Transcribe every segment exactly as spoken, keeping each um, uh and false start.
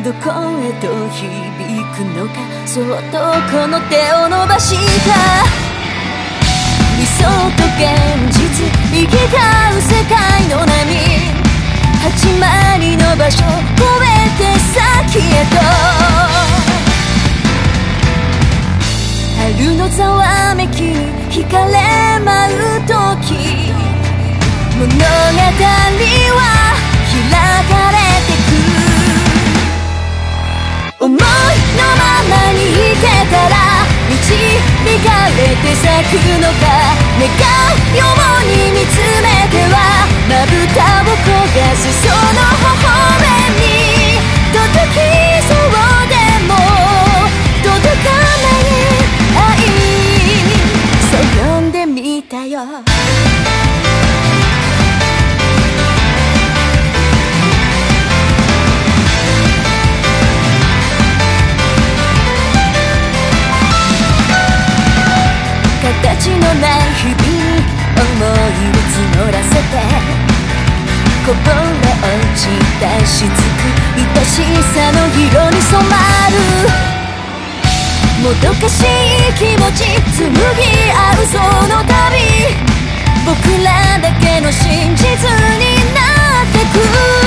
どこへと響くのか、そっとこの手を伸ばした理想と現実行き交う世界の波、始まりの場所越えて先へと、春のざわめきに惹かれ舞う時、物語は開かれてく。思いのままにいてたら導かれて咲くのか、願うように見つめてはまぶたを焦がすその微笑み、届きそうでも届かない愛、そう呼んでみたよ。形のない日々に思いを募らせて、こぼれ落ちたしつく愛しさの色に染まる、もどかしい気持ち紡ぎ合うその旅、僕らだけの真実になってく。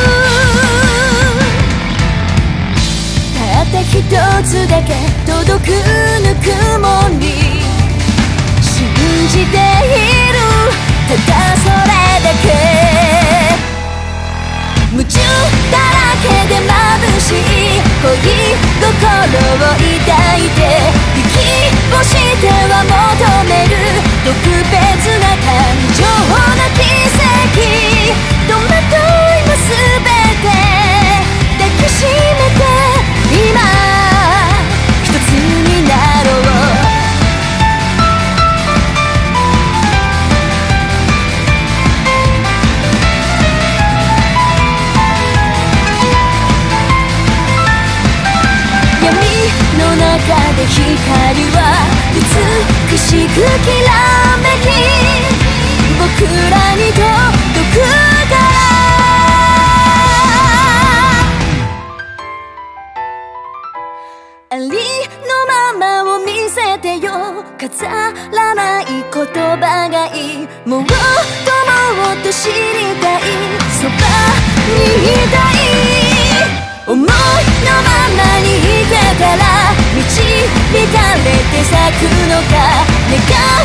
たった一つだけ届くぬくもり信じている、ただそれだけ。夢中だらけで眩しい恋心を抱いて、息をしては求める特別な感情な奇跡、戸惑いも全て抱きしめて今一つになろう。の中で光は美しくきらめき、僕らに届くから。ありのままを見せてよ、飾らない言葉がいい、もっともっと知りたい、そばにいたい。思いのままにいてたら導かれて咲くのか、願